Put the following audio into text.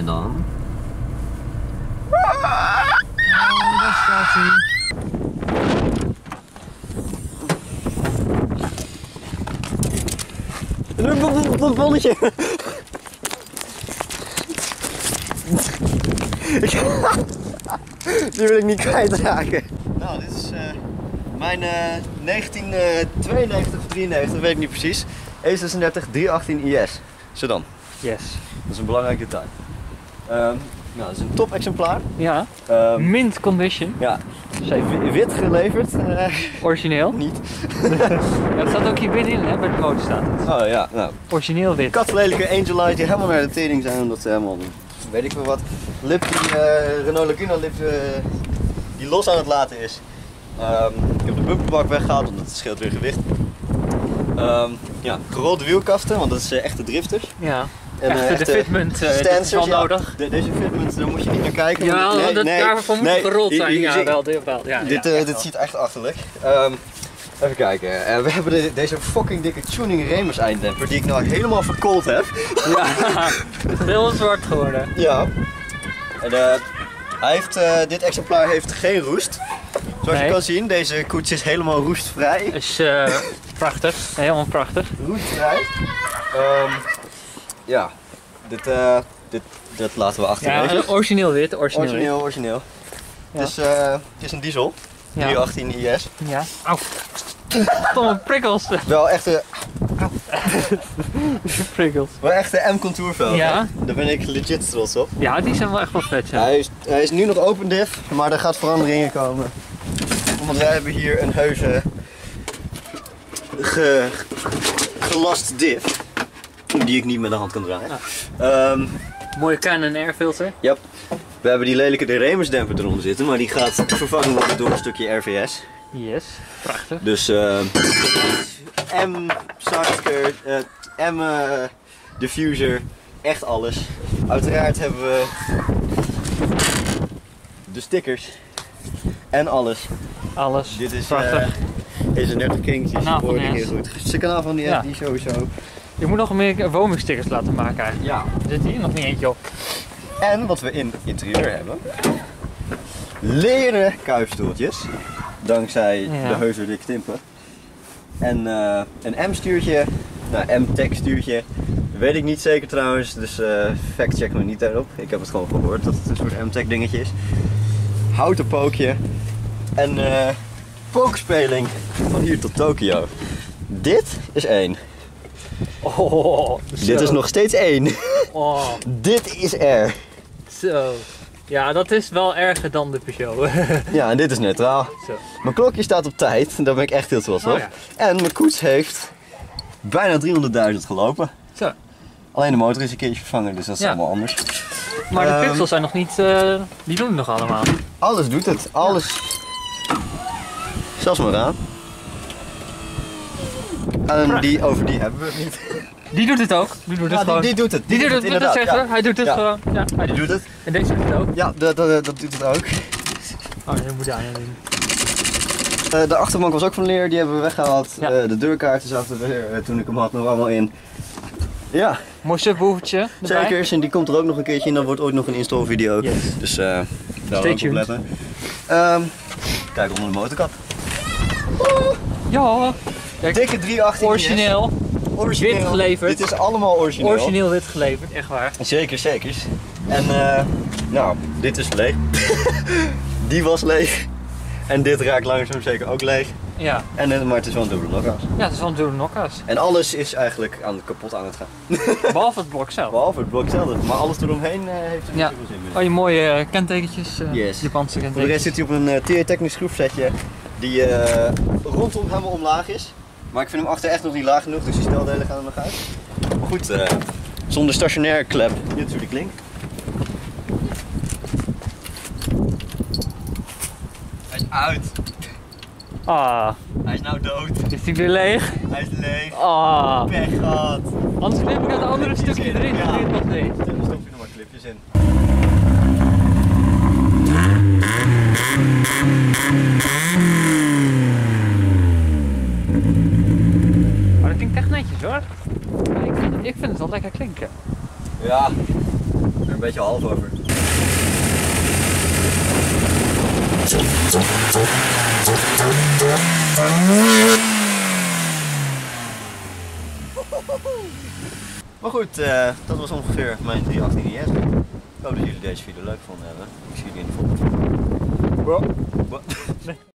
dan... Daar staat hij. Een bolletje! Die wil ik niet kwijtraken. Nou, dit is mijn 1992 of 93, weet ik niet precies. E36 318 IS. Sedan. Yes. Dat is een belangrijk detail. Nou, dat is een top exemplaar. Ja. Mint condition. Ja, wit geleverd. Origineel. Niet. Ja, het staat ook hier binnenin, hè, bij de motor staat het. Oh ja, nou. Origineel wit. Katlelijke Angel Light die helemaal naar de tering zijn omdat ze helemaal, weet ik veel wat, lip die Renault Laguna lip die los aan het laten is. Ik heb de bumperbak weggehaald omdat het scheelt weer gewicht. Ja, gerolde wielkasten, want dat is echte drifters. Ja. En, echte de fitment is wel nodig. Deze fitment, daar moet je niet naar kijken. Ja, daarvoor moet het gerold zijn. Ja, wel. Dit ziet echt achterlijk. Even kijken. We hebben deze fucking dikke tuning Remus einddemper die ik nou helemaal verkoold heb. Ja, het is heel zwart geworden. Ja. En, dit exemplaar heeft geen roest. Zoals je kan zien, deze koets is helemaal roestvrij. Is prachtig, helemaal prachtig. Roestvrij. Ja, dit laten we achterwege. Ja, origineel wit, origineel. Ja. Het is een diesel, 318 IS. Ja. Auw. Stomme prikkels. Wel echte... prikkels. Wel echte M-contourvelgen. Ja. Daar ben ik legit trots op. Ja, die zijn wel echt wel vet. Ja. Hij is nu nog open diff, maar er gaat verandering in komen. Want wij hebben hier een heuse gelast diff. Die ik niet met de hand kan draaien. Mooie Canon Air filter. Yep. We hebben die lelijke de Remus demper eronder zitten, maar die gaat vervangen worden door een stukje RVS. Yes, prachtig. Dus M zachter, M diffuser, echt alles. Uiteraard hebben we de stickers en alles. Alles. Dit is prachtig. Deze 30 Kings, die support ik heel goed. Het kanaal van die die sowieso. Je moet nog meer Womi-stickers laten maken eigenlijk. Ja. Er zit hier nog niet eentje op. En wat we in interieur hebben, leren kuifstoeltjes, dankzij de heuse dikke timpen. En een M-stuurtje, nou M-tech stuurtje, weet ik niet zeker trouwens, dus fact check me niet daarop. Ik heb het gewoon gehoord dat het een soort M-tech dingetje is. Houten pookje en pookspeling van hier tot Tokio. Dit is 1. Oh, dit is nog steeds 1. Oh. Dit is R. Zo. Ja, dat is wel erger dan de Peugeot. Ja, en dit is neutraal. Zo. Mijn klokje staat op tijd, daar ben ik echt heel trots op. Oh, ja. En mijn koets heeft bijna 300.000 gelopen. Zo. Alleen de motor is een keertje vervangen, dus dat is allemaal anders. Maar de pixels zijn nog niet, die doen het nog allemaal. Alles doet het, alles. Zelfs mijn raam. En die hebben we het niet. Die doet het ook. Die doet het gewoon. Die doet het. Die doet het, inderdaad. dat zegt hij doet het gewoon. Ja, die doet het. En deze doet het ook. Ja, dat doet het ook. Oh, dat moet hij doen. De achterbank was ook van leer, die hebben we weggehaald. Ja. De deurkaarten zaten er toen ik hem had nog allemaal in. Ja. Mooi subwoofertje. Zeker, en die komt er ook nog een keertje in, dan wordt ooit nog een install video. Yes. Dus daar ook op letten. Kijk onder de motorkap. Ja. Kijk, dikke 318 origineel. Wit geleverd. Dit is allemaal origineel. Origineel wit geleverd, echt waar. Zeker, zeker. En nou, dit is leeg. Die was leeg. En dit raakt langzaam zeker ook leeg. Ja. Maar het is wel een dubbele knock-out. Ja, het is wel een dubbele knock-out. En alles is eigenlijk kapot aan het gaan. Behalve het blok zelf. Behalve het blok zelf, maar alles eromheen heeft er niet zoveel zin meer. Oh, je mooie kentekentjes, yes. Japanse kentekens. Voor de rest zit hij op een TE-technisch schroefsetje die rondom helemaal omlaag is. Maar ik vind hem achter echt nog niet laag genoeg, dus die steldelen gaan er nog uit. Maar goed, zonder stationair klep, dit is hoe die klinkt. Hij is uit. Ah. Hij is nou dood. Is hij weer leeg? Hij is leeg. Ah. Pech gehad. Anders knip ik het andere stukje erin, ja. dat doe je het nog niet. Dan stop je nog maar clipjes in. Maar dat klinkt echt netjes hoor. Ik vind het wel lekker klinken. Ja, een beetje half over. Maar goed, dat was ongeveer mijn 318 IS. Ik hoop dat jullie deze video leuk vonden hebben. Ik zie jullie in de volgende video.